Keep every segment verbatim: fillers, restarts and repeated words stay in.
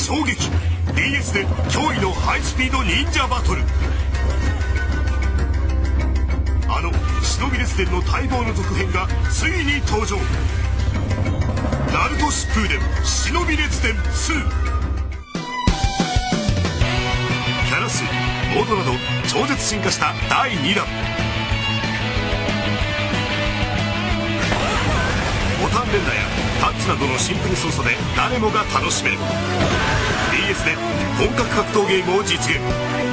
衝撃 ディーエス で驚異のハイスピード忍者バトル。あの忍び列伝の待望の続編がついに登場。ナルト疾風伝忍び列伝ツー。キャラ数モードなど超絶進化しただいにだん。ボタン連打やタッチなどのシンプル操作で誰もが楽しめる ディーエス で本格格闘ゲームを実現。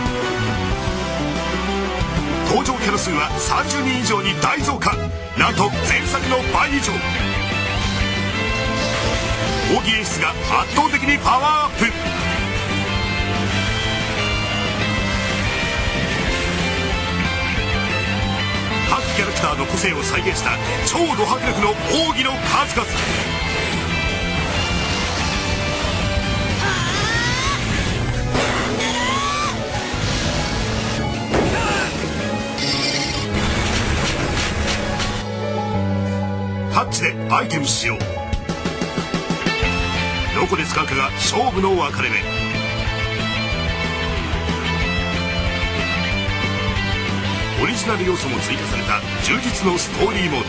登場キャラ数はさんじゅうにん以上に大増加。なんと前作の倍以上。奥義演出が圧倒的にパワーアップ。各キャラクターの個性を再現した超ド迫力の奥義の数々。タッチでアイテム使用。どこで使うかが勝負の分かれ目。オリジナル要素も追加された充実のストーリーモード。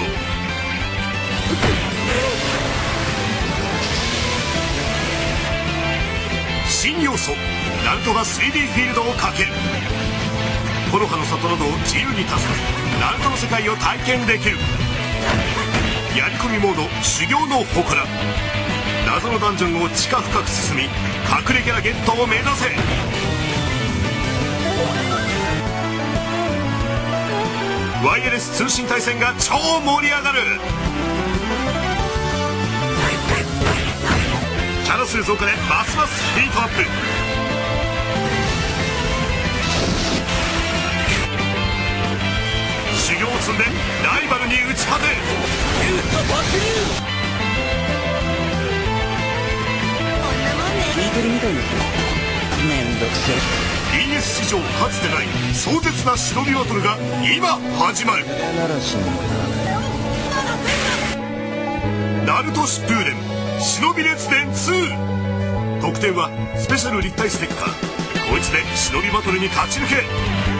新要素ナルトが スリーディー フィールドをかける。木の葉の里などを自由に助けナルトの世界を体験できる。やり込みモード修行の祠。謎のダンジョンを地下深く進み隠れキャラゲットを目指せ。ワイヤレス通信対戦が超盛り上がる。キャラ数増加でますますヒートアップ。修行を積んでライバルに打ち果て。 みたいなめんどくせえ。 ディーエス 史上かつてない壮絶な忍びバトルが今始まる。ナルト疾風伝忍び列伝ツー。特典はスペシャル立体ステッカー。こいつで忍びバトルに勝ち抜け。